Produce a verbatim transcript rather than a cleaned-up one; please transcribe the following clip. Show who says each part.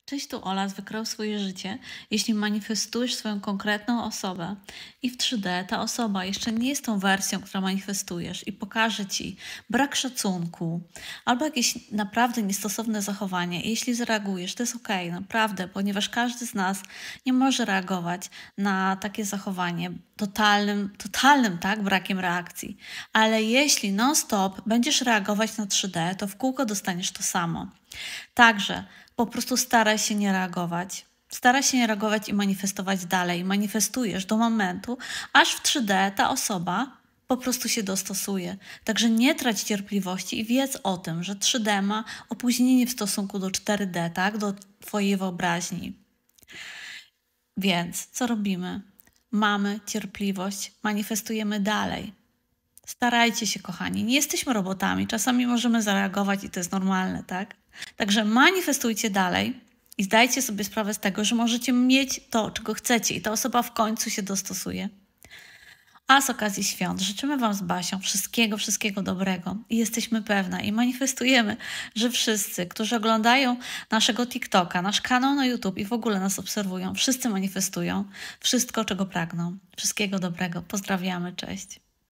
Speaker 1: Cześć, tu Ola z Wykreł swoje życie. Jeśli manifestujesz swoją konkretną osobę i w trzy D ta osoba jeszcze nie jest tą wersją, którą manifestujesz i pokaże Ci brak szacunku albo jakieś naprawdę niestosowne zachowanie, i jeśli zareagujesz, to jest okej, naprawdę, ponieważ każdy z nas nie może reagować na takie zachowanie totalnym, totalnym tak, brakiem reakcji. Ale jeśli non-stop będziesz reagować na trzy D, to w kółko dostaniesz to samo. Także po prostu staraj się nie reagować. Staraj się nie reagować i manifestować dalej. Manifestujesz do momentu, aż w trzy D ta osoba po prostu się dostosuje. Także nie trać cierpliwości i wiedz o tym, że trzy D ma opóźnienie w stosunku do cztery D, tak? Do Twojej wyobraźni. Więc co robimy? Mamy cierpliwość, manifestujemy dalej. Starajcie się, kochani. Nie jesteśmy robotami. Czasami możemy zareagować i to jest normalne, tak? Także manifestujcie dalej i zdajcie sobie sprawę z tego, że możecie mieć to, czego chcecie, i ta osoba w końcu się dostosuje. A z okazji świąt życzymy Wam z Basią wszystkiego, wszystkiego dobrego i jesteśmy pewne i manifestujemy, że wszyscy, którzy oglądają naszego TikToka, nasz kanał na YouTube i w ogóle nas obserwują, wszyscy manifestują wszystko, czego pragną. Wszystkiego dobrego. Pozdrawiamy, cześć.